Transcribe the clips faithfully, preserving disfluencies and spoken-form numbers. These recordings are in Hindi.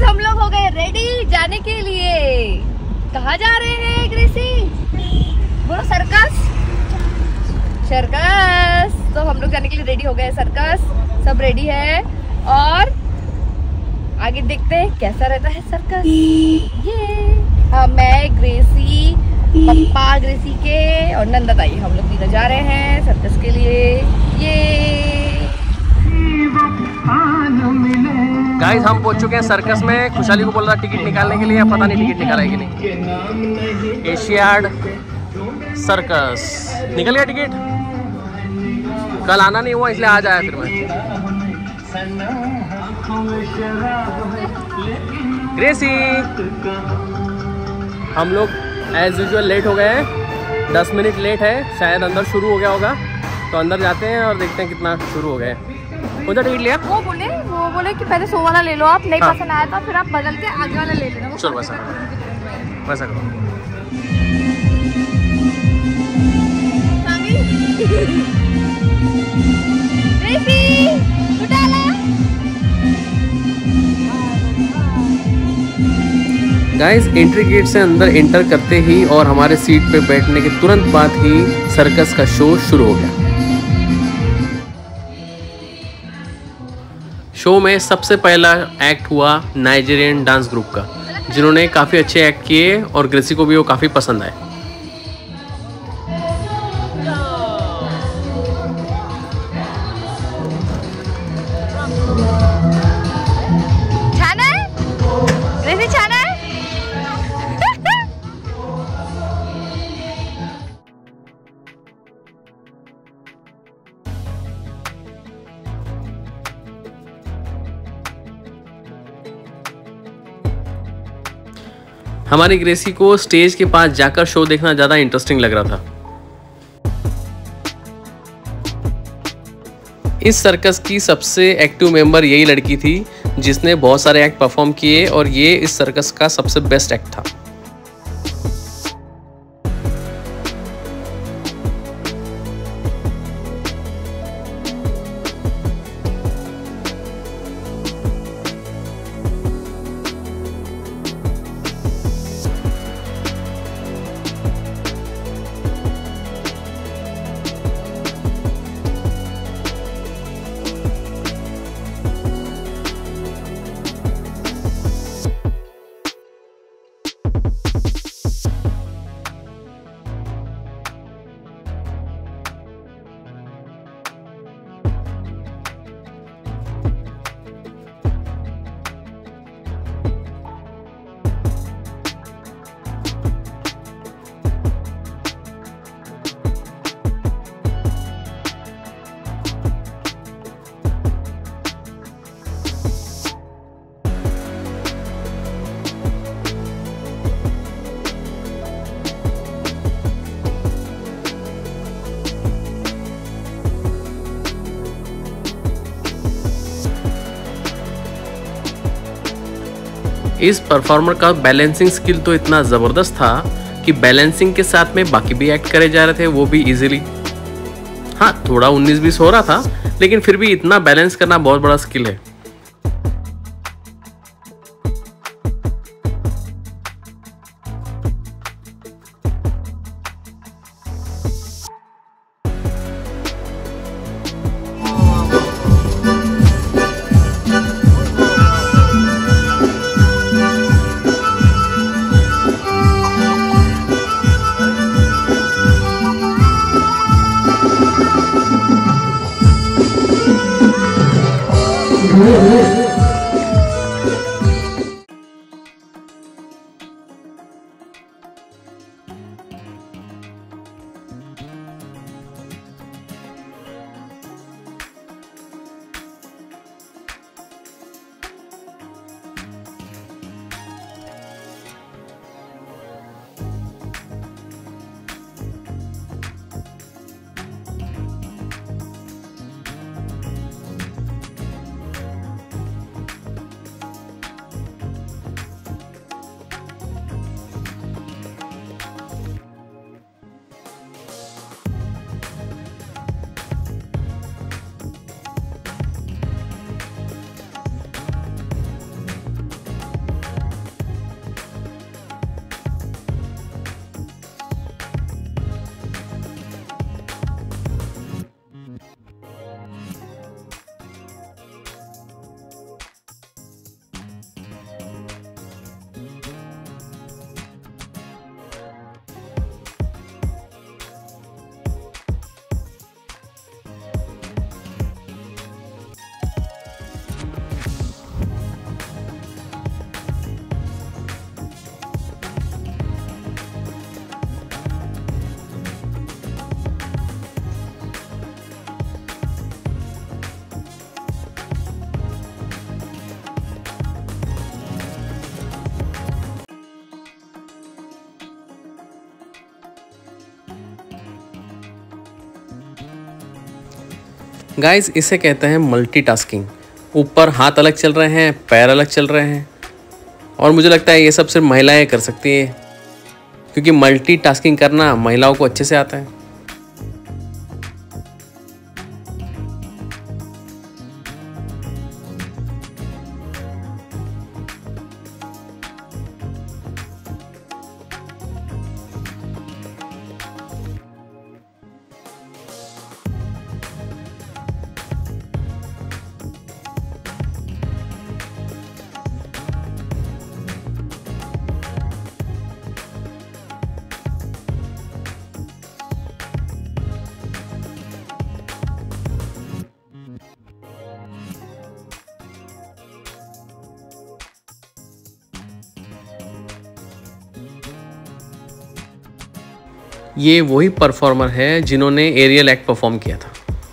हम लोग हो गए रेडी जाने के लिए। कहाँ जा रहे हैं ग्रेसी? बोलो सर्कस। सर्कस। तो हम लोग जाने के लिए रेडी हो गए सर्कस, सब रेडी है और आगे देखते हैं कैसा रहता है सर्कस। ये हाँ, मैं ग्रेसी, पप्पा ग्रेसी के और नंदा ताई, हम लोग तीनों जा रहे हैं सर्कस के लिए। ये गाइस हम पहुंच चुके हैं सर्कस में। खुशहाली को बोल रहा टिकट निकालने के लिए, पता नहीं टिकट निकाला है कि नहीं। एशियाड सर्कस निकल गया टिकट, कल आना नहीं हुआ इसलिए आज आया फिर मैं। ग्रेसी हम लोग एज यूजुअल लेट हो गए हैं, दस मिनट लेट है, शायद अंदर शुरू हो गया होगा तो अंदर जाते हैं और देखते हैं कितना शुरू हो गए। कौन सा टिकट लिया? वो बोले वो बोले कि पहले सौ वाला ले लो आप, नहीं हाँ। पसंद आया तो फिर आप बदल के आगे वाला ले लेना। चलो वैसा करो, वैसा करो। गाइस एंट्री गेट से अंदर एंटर करते ही और हमारे सीट पे बैठने के तुरंत बाद ही सर्कस का शो शुरू हो गया। शो में सबसे पहला एक्ट हुआ नाइजीरियन डांस ग्रुप का, जिन्होंने काफ़ी अच्छे एक्ट किए और ग्रेसी को भी वो काफ़ी पसंद आए। छाना है? ग्रेसी छाना है? हमारी ग्रेसी को स्टेज के पास जाकर शो देखना ज़्यादा इंटरेस्टिंग लग रहा था। इस सर्कस की सबसे एक्टिव मेंबर यही लड़की थी जिसने बहुत सारे एक्ट परफॉर्म किए और ये इस सर्कस का सबसे बेस्ट एक्ट था। इस परफॉर्मर का बैलेंसिंग स्किल तो इतना ज़बरदस्त था कि बैलेंसिंग के साथ में बाकी भी एक्ट करे जा रहे थे, वो भी इजीली। हाँ थोड़ा उन्नीस बीस हो रहा था, लेकिन फिर भी इतना बैलेंस करना बहुत बड़ा स्किल है। गाइस इसे कहते हैं मल्टीटास्किंग। ऊपर हाथ अलग चल रहे हैं, पैर अलग चल रहे हैं, और मुझे लगता है ये सब सिर्फ महिलाएं कर सकती हैं, क्योंकि मल्टीटास्किंग करना महिलाओं को अच्छे से आता है। ये वही परफॉर्मर है जिन्होंने एरियल एक्ट परफॉर्म किया था।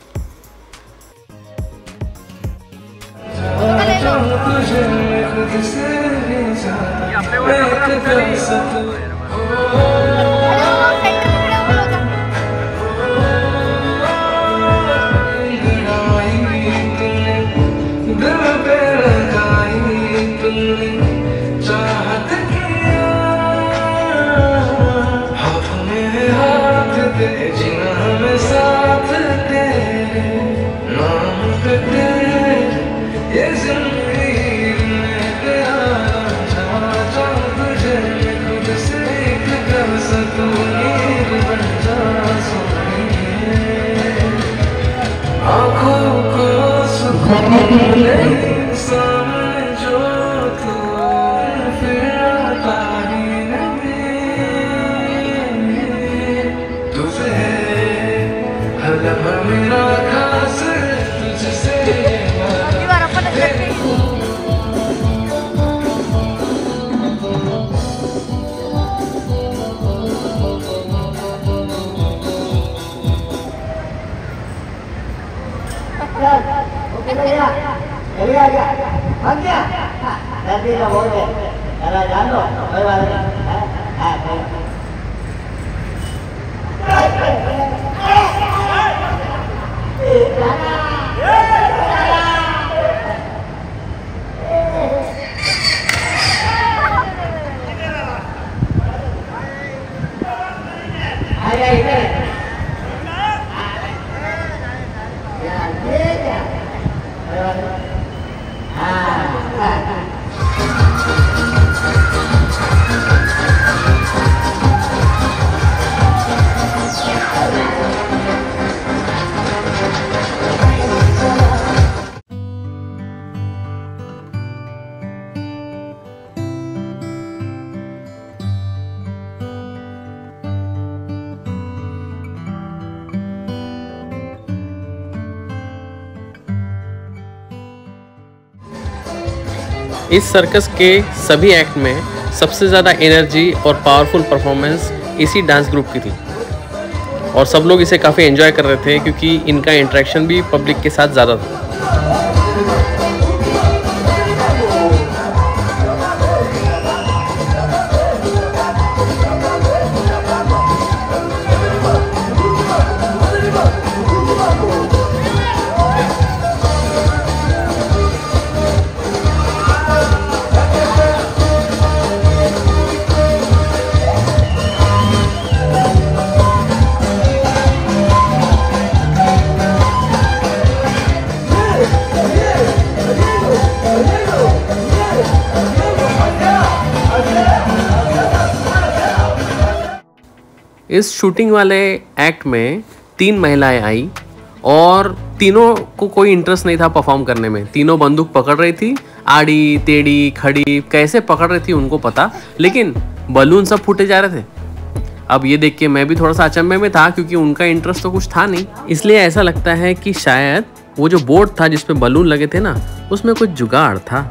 इस सर्कस के सभी एक्ट में सबसे ज़्यादा एनर्जी और पावरफुल परफॉर्मेंस इसी डांस ग्रुप की थी, और सब लोग इसे काफ़ी एंजॉय कर रहे थे क्योंकि इनका इंटरेक्शन भी पब्लिक के साथ ज़्यादा था। इस शूटिंग वाले एक्ट में तीन महिलाएं आई और तीनों को कोई इंटरेस्ट नहीं था परफॉर्म करने में। तीनों बंदूक पकड़ रही थी, आड़ी टेढ़ी खड़ी कैसे पकड़ रही थी उनको पता, लेकिन बलून सब फूटे जा रहे थे। अब ये देख के मैं भी थोड़ा सा अचंभे में था क्योंकि उनका इंटरेस्ट तो कुछ था नहीं। इसलिए ऐसा लगता है कि शायद वो जो बोर्ड था जिसपे बलून लगे थे ना, उसमें कुछ जुगाड़ था।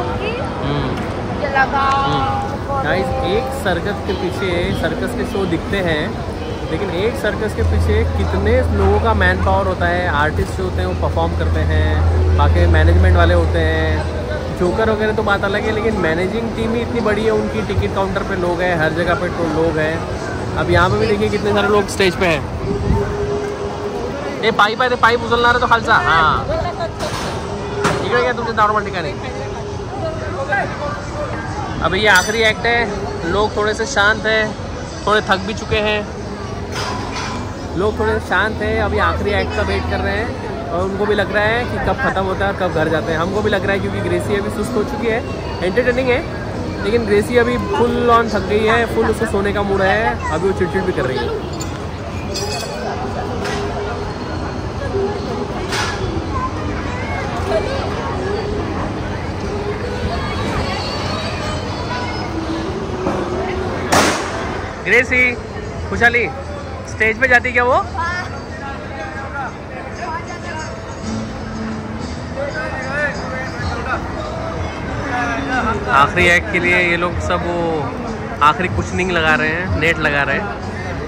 की हम्म ये लगा। गाइस, एक सर्कस के पीछे सर्कस के शो दिखते हैं, लेकिन एक सर्कस के पीछे कितने लोगों का मैन पावर होता है। आर्टिस्ट जो होते हैं वो परफॉर्म करते हैं, बाकी मैनेजमेंट वाले होते हैं, जोकर वगैरह तो बात अलग है, लेकिन मैनेजिंग टीम ही इतनी बड़ी है उनकी। टिकट काउंटर पे लोग हैं, हर जगह पे तो लोग हैं। अब यहाँ पे भी देखिए कितने सारे लोग स्टेज पे हैं। ये पाइप आहे ते पाइप उचलणार आहे तो खालचा। हाँ, इकडे क्या तुमचे नॉर्मल ठिकाणी। अब ये आखिरी एक्ट है, लोग थोड़े से शांत हैं, थोड़े थक भी चुके हैं, लोग थोड़े शांत हैं। अभी आखिरी एक्ट का वेट कर रहे हैं और उनको भी लग रहा है कि कब ख़त्म होता है और कब घर जाते हैं। हमको भी लग रहा है क्योंकि ग्रेसी अभी सुस्त हो चुकी है। एंटरटेनिंग है, लेकिन ग्रेसी अभी फुल ऑन थक गई है, फुल उसको सोने का मूड है। अभी वो चिड़चिड़ भी कर रही है। ग्रेसी, खुशहाली स्टेज पे जाती क्या वो? आखिरी एक्ट के लिए ये लोग सब वो आखिरी कुशनिंग लगा रहे हैं, नेट लगा रहे हैं।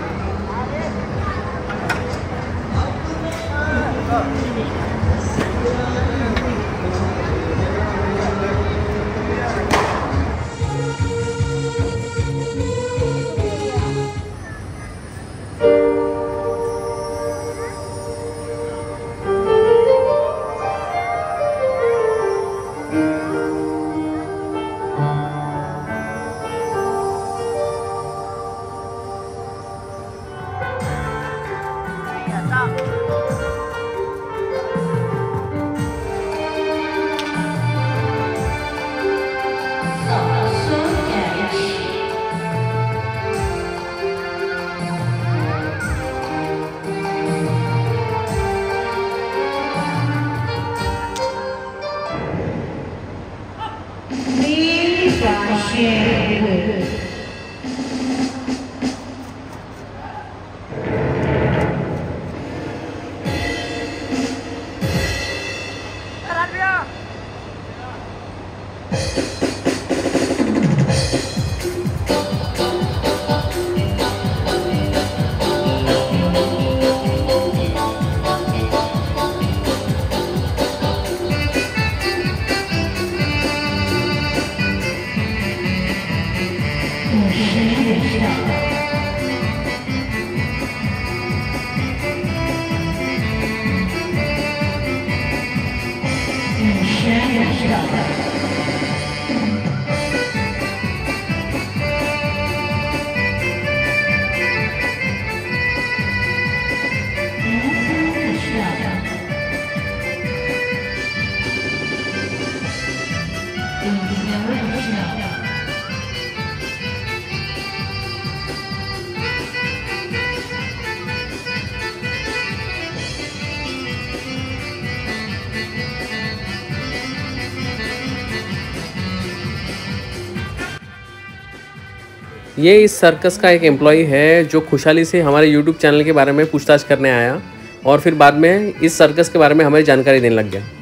ये इस सर्कस का एक एम्प्लॉई है जो खुशहाली से हमारे यूट्यूब चैनल के बारे में पूछताछ करने आया और फिर बाद में इस सर्कस के बारे में हमें जानकारी देने लग गया।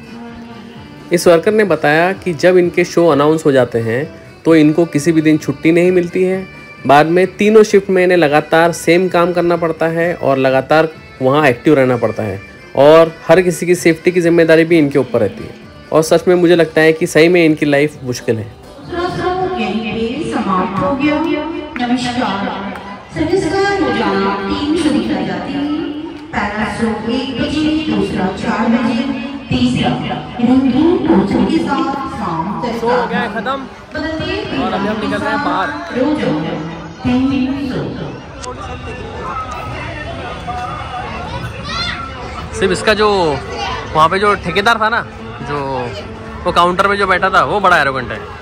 इस वर्कर ने बताया कि जब इनके शो अनाउंस हो जाते हैं तो इनको किसी भी दिन छुट्टी नहीं मिलती है। बाद में तीनों शिफ्ट में इन्हें लगातार सेम काम करना पड़ता है और लगातार वहाँ एक्टिव रहना पड़ता है और हर किसी की सेफ्टी की जिम्मेदारी भी इनके ऊपर रहती है। और सच में मुझे लगता है कि सही में इनकी लाइफ मुश्किल है। नमस्कार, संस्कार रोजाना तीन शो दिखाई जाती है। पहला शो एक बजे, दूसरा चार बजे, तीसरा रंगीन पोस्टर के साथ शाम तक। शो हो गया है खत्म और अभी हम निकल रहे हैं बाहर। सिर्फ इसका जो वहाँ पे जो ठेकेदार था ना, जो वो काउंटर पे जो बैठा था, वो बड़ा एरोगेंट है।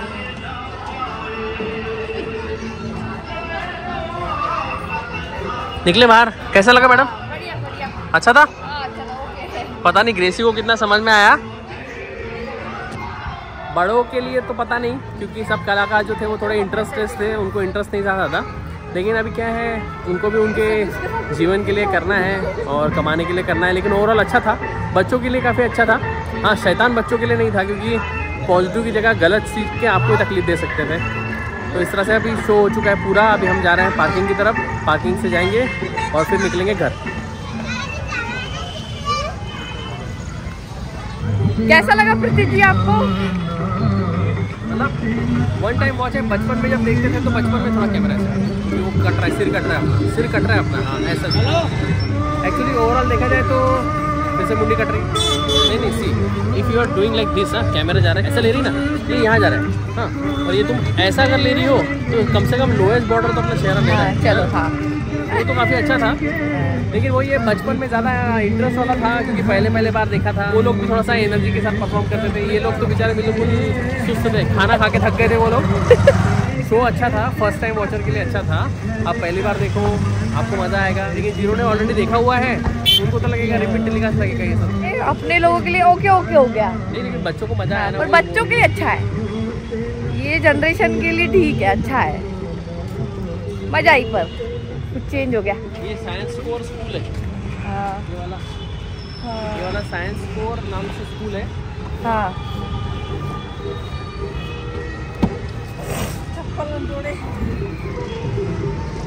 निकले बाहर, कैसा लगा मैडम? बढ़िया बढ़िया, अच्छा था? हाँ, चलो, ओके। पता नहीं ग्रेसी को कितना समझ में आया। बड़ों के लिए तो पता नहीं, क्योंकि सब कलाकार जो थे वो थोड़े इंटरेस्टेड थे, उनको इंटरेस्ट नहीं ज़्यादा था। लेकिन अभी क्या है, उनको भी उनके जीवन के लिए करना है और कमाने के लिए करना है। लेकिन ओवरऑल अच्छा था, बच्चों के लिए काफ़ी अच्छा था। हाँ, शैतान बच्चों के लिए नहीं था, क्योंकि पॉजिटिव की जगह गलत सीख के आपको तकलीफ दे सकते थे। तो इस तरह से अभी शो हो चुका है पूरा। अभी हम जा रहे हैं पार्किंग की तरफ, पार्किंग से जाएंगे और फिर निकलेंगे घर। कैसा लगा पृथ्वी जी आपको? मतलब वन टाइम वॉच है। बचपन में जब देखते थे तो बचपन में थोड़ा कैमरा ऐसा वो कट रहा है, सिर कट रहा है अपना, सिर कट रहा है अपना। हाँ ऐसा एक्चुअली ओवरऑल देखा जाए तो जैसे मुंडी कट रही नहीं नहीं see if you are doing like this, हाँ कैमरा जा रहा है ऐसा ले रही ना, ये यहाँ जा रहा है। हाँ और ये तुम ऐसा अगर ले रही हो तो कम से कम लोएस्ट बॉर्डर तो अपना चेहरा ले रहा है। चलो हाँ वो तो काफ़ी अच्छा था, लेकिन वो ये बचपन में ज़्यादा इंटरेस्ट वाला था क्योंकि पहले पहले बार देखा था। वो लोग भी थोड़ा सा एनर्जी के साथ परफॉर्म करते थे, ये लोग तो बेचारे बिल्कुल सुस्त थे, खाना खा के थक गए थे वो लोग। शो अच्छा था, फर्स्ट टाइम वॉचर के लिए अच्छा था। आप पहली बार देखो आपको मज़ा आएगा, लेकिन जिन्होंने ऑलरेडी देखा हुआ है उनको तो लगेगा रिपीट टेलीकास्ट लगेगा ये सब। अपने लोगों के लिए ओके ओके हो गया, नहीं लेकिन बच्चों को मज़ा आया ना। और बच्चों के लिए अच्छा है, ये जनरेशन के लिए ठीक है, अच्छा है, मजा आई। पर कुछ चेंज हो गया। ये साइंस कोर स्कूल है। हाँ ये वाला हाँ ये वाला साइंस कोर नाम से स्कूल है। हाँ